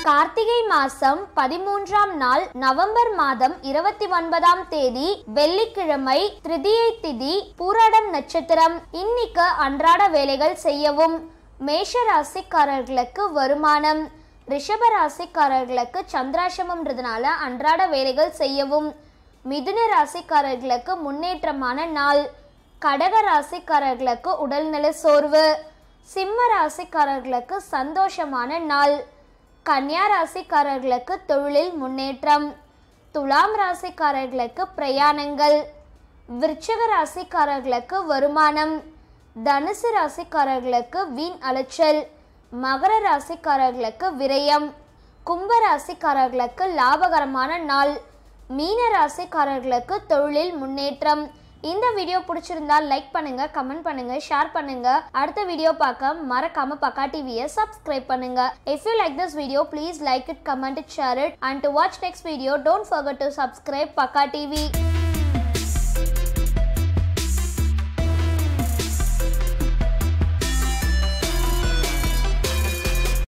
கார்த்திகை மாசம் 13ஆம் நாள் நவம்பர் மாதம் 29ஆம் தேதி வெள்ளிக்கிழமை திருதியை திதி பூராடம் நட்சத்திரம். இன்னைக்கு அன்றாட வேலைகள் செய்யவும். மேஷ ராசிக்காரர்களுக்கு வருமானம். ரிஷப ராசிக்காரர்களுக்கு சந்திராசிரமம்ன்றதுனால அன்றாட வேலைகள் செய்யவும். மிதுன ராசிக்காரர்களுக்கு முன்னேற்றமான நாள். கடக ராசிக்காரர்களுக்கு உடல்நல சோர்வு. சிம்ம ராசிக்காரர்களுக்கு சந்தோஷமான நாள். கன்னியா ராசிக்காரர்களுக்கு தொழிலில் முன்னேற்றம். துலாம் ராசிக்காரர்களுக்கு பிரயாணங்கள். விருச்சிக ராசிக்காரர்களுக்கு வருமானம். தனுசு ராசிக்காரர்களுக்கு வீண் அலைச்சல். மகர ராசிக்காரர்களுக்கு விரயம். கும்ப ராசிக்காரர்களுக்கு லாபகரமான நாள். மீன ராசிக்காரர்களுக்கு தொழிலில் முன்னேற்றம். இந்த வீடியோ பிடிச்சிருந்தா லைக் பண்ணுங்க, கமெண்ட் பண்ணுங்க, ஷேர் பண்ணுங்க. அடுத்த வீடியோ பார்க்க மறக்காம பக்கா டிவியை சப்ஸ்கிரைப் பண்ணுங்க. If you like this video, please like it, comment it, share it, and to watch next video, don't forget to subscribe Pakka TV.